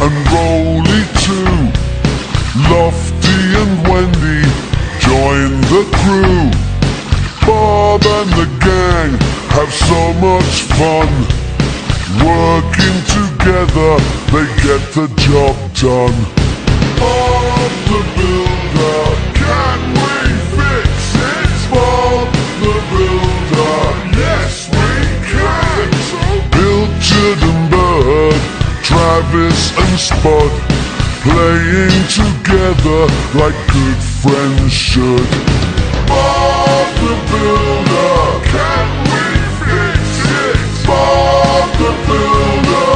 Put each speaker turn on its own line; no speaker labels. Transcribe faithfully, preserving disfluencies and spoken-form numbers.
and Rolly too. Lofty and Wendy join the crew. Bob and the gang have so much fun. Working together, they get the job done. Bob the Builder, can we fix it? Bob the Builder, yes we can. Pilchard and Bird, Travis and Spud, playing together like good friends should. Bob the Builder, can we fix it? Bob the Builder,